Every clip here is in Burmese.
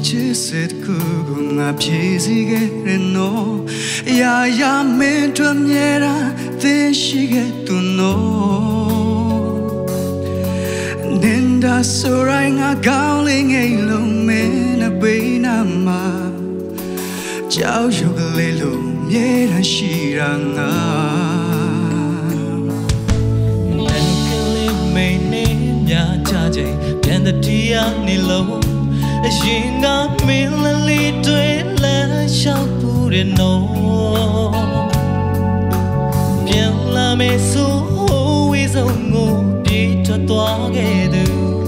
chesed kugunga pizige reno ya mentwa miera teshige tuno Nenda sorai nga gauling ay lumena baina ma Chao yogalelo miera shiranga Nankali maine nya chaje Pianda tia nilo Shinga milali tue la shapure no Piala me su izongo Dita toagedu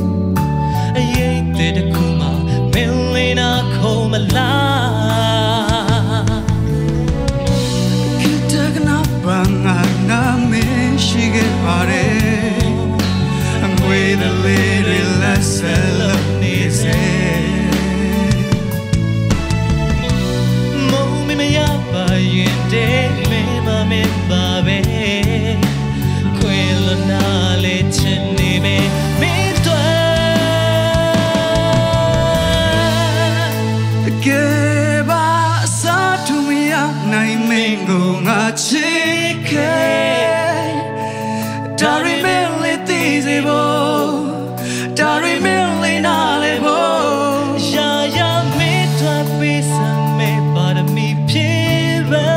Ayete de kuma Melina koma la Kitagna banga na me shige pare Angwe the lady la salonise Momi me yapa yende me mame babe Quello nale chenni me tua Keba sa tumia nai mengo nga chike Dari mele tizebo Dari mele nalebo Ya me tua pisa me para mi piva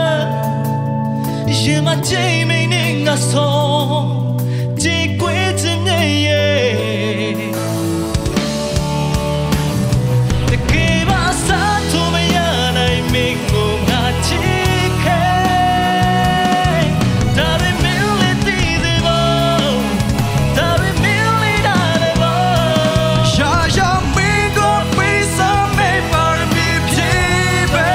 Je ma me ninga so Ti kwete ne ye Keba sa tumia nai mengo nga chike Dari mele tizebo Dari mele nalebo Ya mengo pisa me para mi pibe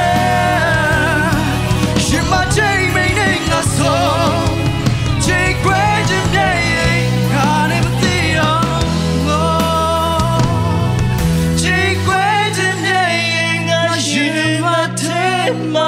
Shima me ninga so Chikwe jimye kane mtio Chikwe jimye nga shima tema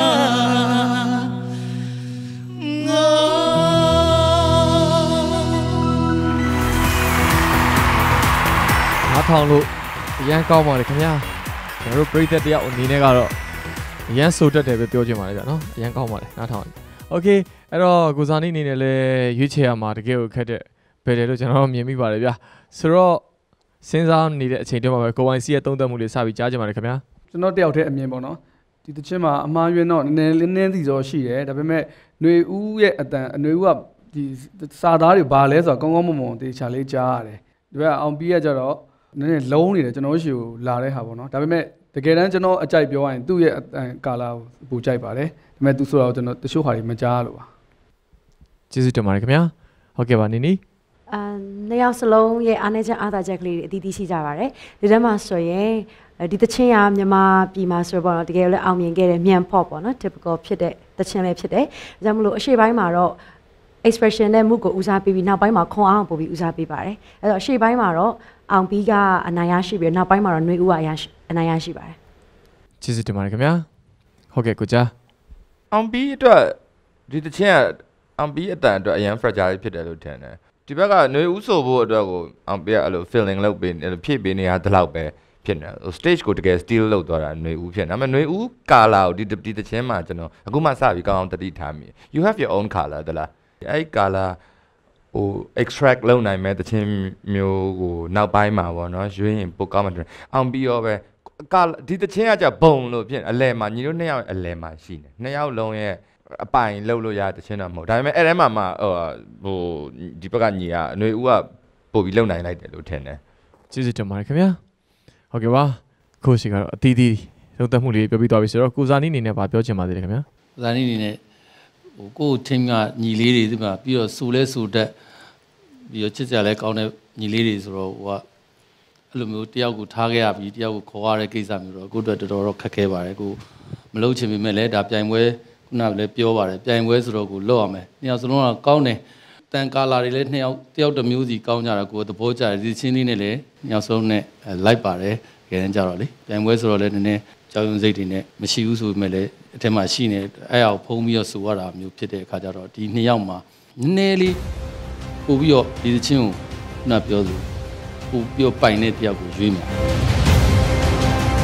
ထောင်လို့အရန်ကောင်းပါလေခင်ဗျာကျွန်တော်တို့ပရိသတ်တယောက်အနေနဲ့ကတော့အရန်ဆိုတတ်တယ်ပဲပြောချင်ပါတယ်ဗျာနော်အရန်ကောင်းပါလေနားထောင်โอเคအဲ့တော့ကိုစာနီအနေနဲ့လည်းရွေးချယ်ရမှာတကယ်ကိုခက်တဲ့ဘယ်တယ်လို့ကျွန်တော်မြင်မိပါတယ်ဗျာဆိုတော့စဉ်းစားနေတဲ့အချိန်တည်းမှာပဲကိုဝိုင်းစီရဲ့သုံးသပ်မှုလေးစပြီးကြားကြပါမယ်ခင်ဗျာကျွန်တော်တယောက်တည်းအမြင်ပေါ့နော်ဒီတခြင်းမှာအမှားယွင်းတော့နည်းနည်းစီတော့ရှိတယ်ဒါပေမဲ့ຫນွေဦးရဲ့အတန်ຫນွေဦးကဒီစာသားတွေဘာလဲဆိုတော့ကောင်းကောင်းမွန်မွန်တေချာလေးကြားရတယ်ဒီဘက်အောင်ပြီးရကြတော့နည်းနည်းလုံးနေတယ်ကျွန်တော်ရှိကိုလာတဲ့ဟာပေါ့နော်ဒါပေမဲ့တကယ်တမ်းကျွန်တော်အကြိုက်ပြောရရင်သူ့ရဲ့အတန်ကာလာကိုပူကြိုက်ပါတယ်ဒါပေမဲ့သူဆိုတော့ကျွန်တော်တချို့ဟာတွေမကြားလို့ပါကျေးဇူးတင်ပါတယ်ခင်ဗျာဟုတ်ကဲ့ပါနီနီနှစ်ယောက်စလုံးရဲ့အားနည်းချက်အားသာချက်ကလေးတွေအသီးသီးရှိကြပါတယ်ဒီထဲမှာဆိုရင်ဒီတချင်းရမြန်မာပြည်မှာဆိုတော့တကယ်လည်းအောင်မြင်ခဲ့တဲ့မြန်ဖော့ပေါ့နော် typical ဖြစ်တဲ့တချင်းလေးဖြစ်တယ်ဒါကြောင့်မလို့အရှေ့ပိုင်းမှာတော့ expression နဲ့မှုကိုဦးစားပေးပြီးနောက်ပိုင်းမှာခွန်အားကိုပို့ပြီးဦးစားပေးပါတယ်အဲ့တော့အရှေ့ပိုင်းမှာတော့အောင်ပြီးကအနိုင်ရရှိပြီးနောက်ပိုင်းမှာတော့ຫນွေဦးကအနိုင်ရရှိပါတယ်ကျေးဇူးတင်ပါတယ်ခင်ဗျာဟုတ်ကဲ့ကိုကြားအောင်ပြီးအတွက်ဒီတချင်းကအောင်ပြီးအတန်အတွက်အရန် fragile ဖြစ်တယ်လို့ထင်တယ်ဒီဘက်ကຫນွေဦးဆိုဖို့အတွက်ကိုအောင်ပြီးအဲ့လို feeling လုပ်ပေးအဲ့လိုဖြည့်ပေးနေရတဲ့လောက်ပဲဖြစ်နေ stage ကိုတကယ် still လုပ်သွားတာຫນွေဦးဖြစ်နေဒါပေမဲ့ຫນွေဦးကာလာကိုဒီတချင်းမှာကျွန်တော်အခုမှစပြီးကောင်းအောင်တတိထားမိ you have your own color တလားအဲ့ကာလာဟို extract လုပ်နိုင်မဲ့တချင်းမျိုးကိုနောက်ပိုင်းမှာပေါ့နော်ရွေးရင်ပိုကောင်းမှတယ်အောင်ပြီးရောပဲကာဒီတချင်းကကြဘုံလို့ဖြစ်အလဲမှာညီတို့နှစ်ယောက်အလဲမှာရှိနေနှစ်ယောက်လုံးရဲ့အပိုင်လှုပ်လို့ရတချင်းတော့မဟုတ်ဒါပေမဲ့အဲ့ထဲမှာမှဟိုဒီဘက်ကညီကအຫນွေဦးကပို့ပြီးလှုပ်နိုင်လိုက်တယ်လို့ထင်တယ်ကျေးဇူးတင်ပါတယ်ခင်ဗျာဟုတ်ကဲ့ပါကိုရှိကတော့အတီးတီးသုံးသပ်မှုလေးပြောပြီးသွားပြီဆိုတော့ကိုဇာနီအနေနဲ့ဗာပြောချင်ပါသေးတယ်ခင်ဗျာဇာနီအနေနဲ့ဟိုကိုထင်းကညီလေးတွေဒီမှာပြီးတော့စူလဲစူတက်ပြီးတော့ချစ်ကြလဲကောင်းတဲ့ညီလေးတွေဆိုတော့ဟိုကအဲ့လိုမျိုးတယောက်ကိုထားခဲ့ရပြီးတယောက်ကိုခေါ်ရတဲ့ကိစ္စမျိုးတော့ကိုအတွက်တော်တော်ခက်ခဲပါတယ်ကိုမလုပ်ချင်ပေမဲ့လည်းဒါပြိုင်ပွဲခုနကလည်းပြောပါတယ်ပြိုင်ပွဲဆိုတော့ကိုလွတ်ရမယ်နှစ်ယောက်စလုံးကကောင်းတယ်တန်ကာလာတွေလည်းနှစ်ယောက်တယောက်တစ်မျိုးစီကောင်းကြတာကိုသဘောကျတယ်ဒီချင်းလေးနဲ့လည်းနှစ်ယောက်စလုံးနဲ့လိုက်ပါတယ်ကြရင်ကြတော့လေပြိုင်ပွဲဆိုတော့လည်းနည်းနည်းကြောက်ရွံ့စိတ်တွေနဲ့မရှိဘူးဆိုပေမဲ့လည်းအထက်မှာရှိနေအဲ့အောင်ဖုံးပြီးတော့ဆိုရတာမျိုးဖြစ်တဲ့အခါကျတော့ဒီနှစ်ယောက်မှာနည်းနည်းလေးပို့ပြီးတော့ဒီချင်းကိုခုနပြောသူပို့ပြီးပိုင်တဲ့တယောက်ကိုရွေးမယ်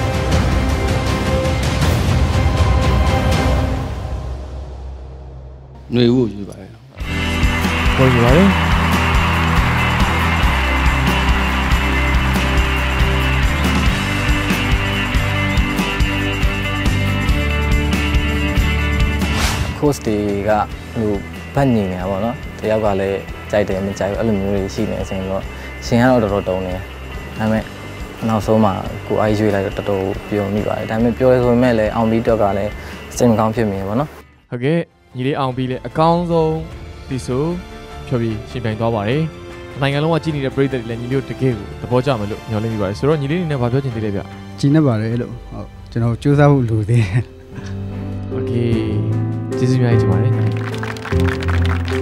ຫນွေဦးကိုယူပါတယ်ကိုယူပါတယ် course တွေကဟိုဗတ်ညီနေတာပေါ့နော်တယောက်ကလည်းကြိုက်တယ်မကြိုက်ဘူးအဲ့လိုမျိုးတွေရှိနေအချိန်တော့ရှင်ကတော့တော်တော်တုံးနေဒါပေမဲ့နောက်ဆုံးမှာကိုအားရွေးလိုက်တော့တော်တော်ပျော်မိပါတယ်ဒါပေမဲ့ပြောရဲဆိုပေမဲ့လည်းအောင်ပြီးတော့ကလည်းစိတ်မကောင်းဖြစ်မိရပေါ့နော်ဟုတ်ကဲ့ညီလေးအောင်ပြီးလဲအကောင်းဆုံးဒီဆိုဖြောပြီးရှင်ပြိုင်သွားပါတယ်နိုင်ငံလုံးကကြည့်နေတဲ့ပရိသတ်တွေလည်းညီလေးတို့တကယ်ကိုသဘောကျမယ်လို့ညွှန်လင်းပြီးပါတယ်ဆိုတော့ညီလေးအနေနဲ့ဗာပြောချင်သေးလဲဗျကြည်နေပါတယ်လို့ဟုတ်ကျွန်တော်စူးစမ်းဖို့လိုသေးတယ်โอเคကျေးဇူးများကြီးတင်ပါတယ်